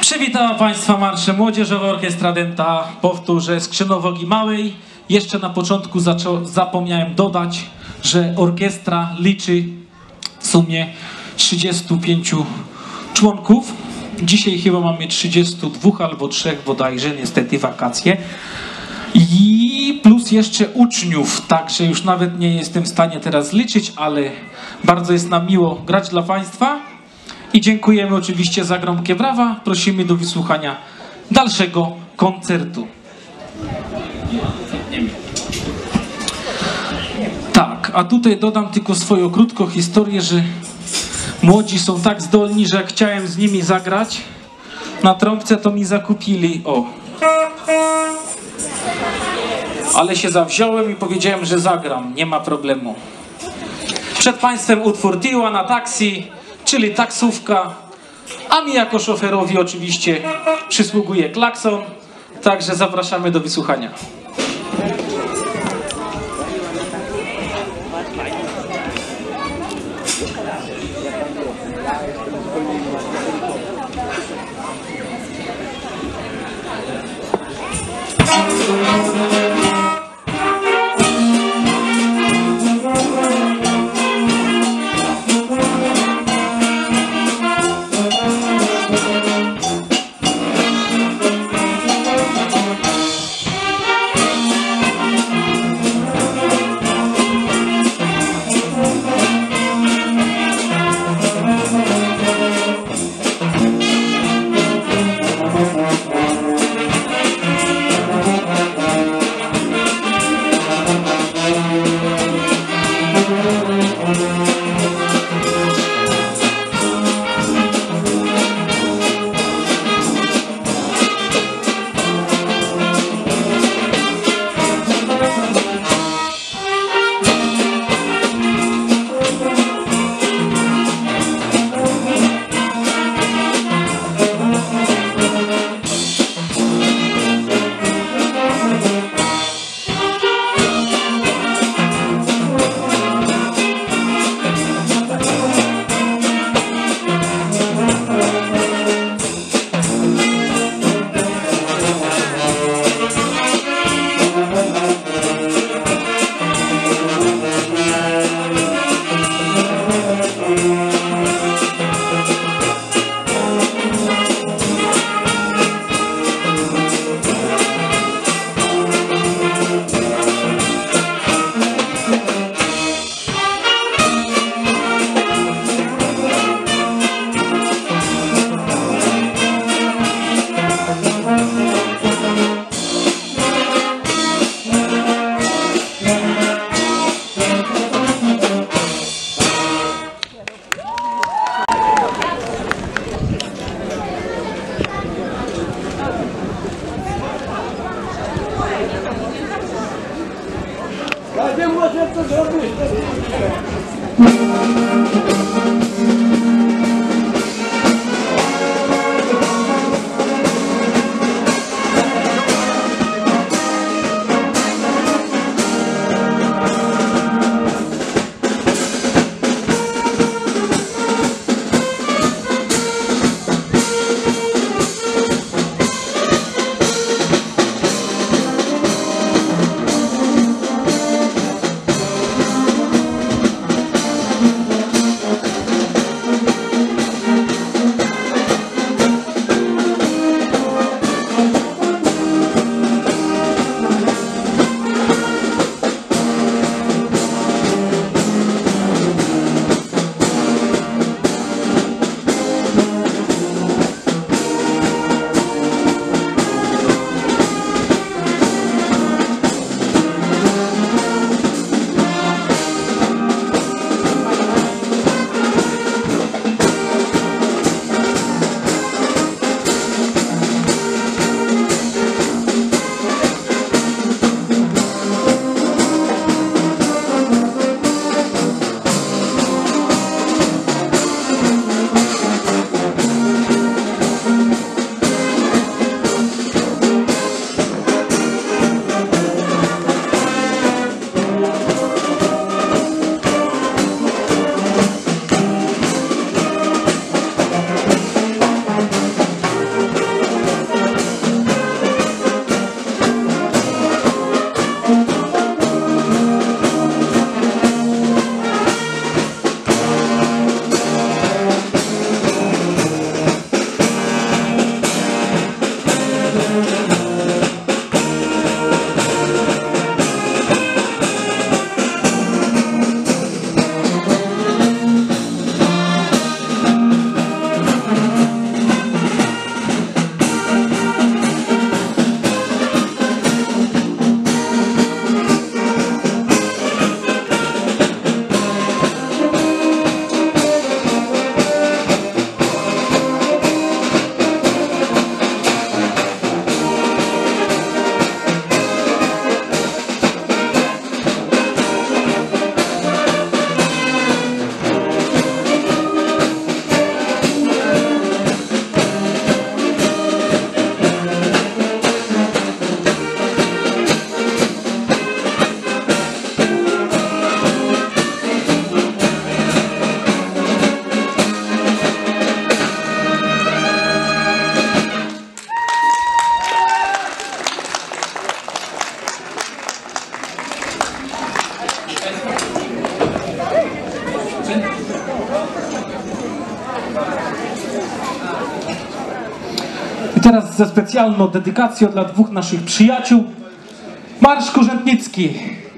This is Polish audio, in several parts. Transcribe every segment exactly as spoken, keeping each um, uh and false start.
Przywitała Państwa marszem Młodzieżowa Orkiestra Dęta. Powtórzę, Skrzynowogi Małej. Jeszcze na początku zapomniałem dodać, że orkiestra liczy w sumie trzydziestu pięciu członków. Dzisiaj chyba mamy trzydziestu dwóch albo trzech bodajże, niestety wakacje. I plus jeszcze uczniów, także już nawet nie jestem w stanie teraz liczyć, ale bardzo jest nam miło grać dla Państwa. I dziękujemy oczywiście za gromkie brawa. Prosimy do wysłuchania dalszego koncertu. Tak, a tutaj dodam tylko swoją krótką historię, że młodzi są tak zdolni, że jak chciałem z nimi zagrać na trąbce, to mi zakupili, o. Ale się zawziąłem i powiedziałem, że zagram, nie ma problemu. Przed Państwem utwór Tiła na taksi, czyli taksówka, a mi jako szoferowi oczywiście przysługuje klakson, także zapraszamy do wysłuchania. I teraz ze specjalną dedykacją dla dwóch naszych przyjaciół. Marsz Kurzętnicki.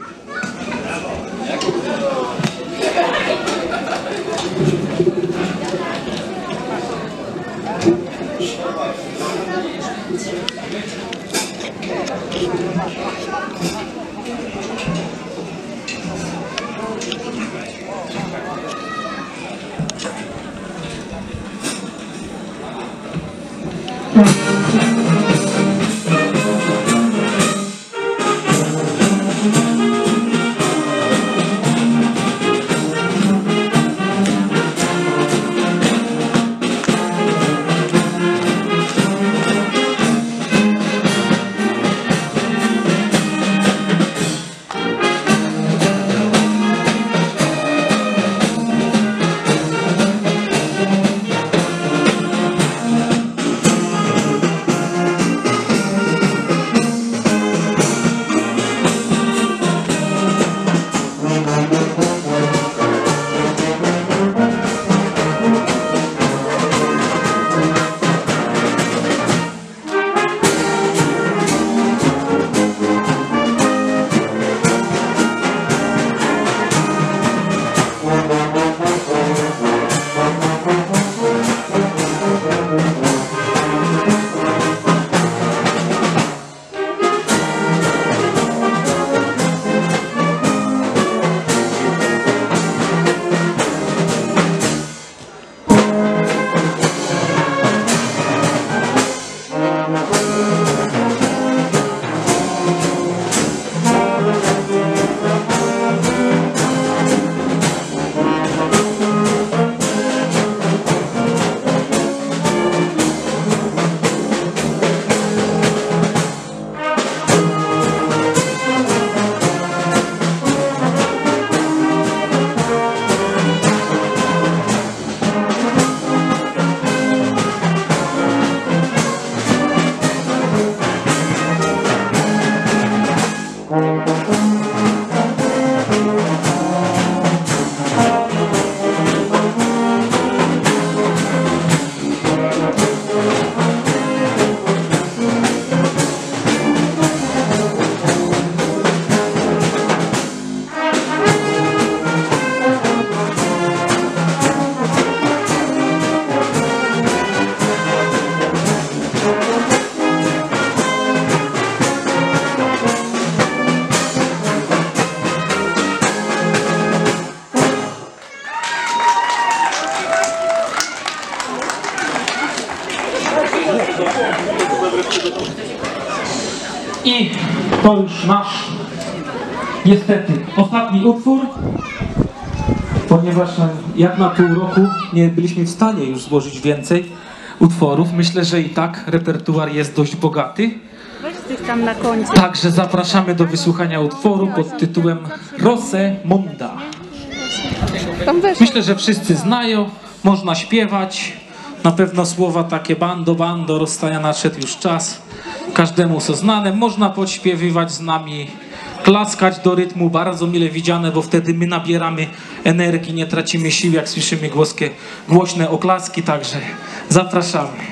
I to już nasz, niestety, ostatni utwór, ponieważ jak na pół roku nie byliśmy w stanie już złożyć więcej utworów. Myślę, że i tak repertuar jest dość bogaty. Weź tych tam na końcu. Także zapraszamy do wysłuchania utworu pod tytułem Rosemonda. Myślę, że wszyscy znają, można śpiewać. Na pewno słowa takie bando, bando, rozstania nadszedł już czas. Każdemu są znane, można podśpiewywać z nami, klaskać do rytmu, bardzo mile widziane, bo wtedy my nabieramy energii, nie tracimy sił, jak słyszymy głoskie, głośne oklaski, także zapraszamy.